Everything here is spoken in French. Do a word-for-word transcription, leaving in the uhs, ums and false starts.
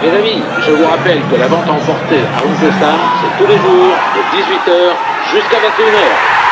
Mes amis, je vous rappelle que la vente à emporter à Roncossard, c'est tous les jours de dix-huit heures jusqu'à vingt et une heures.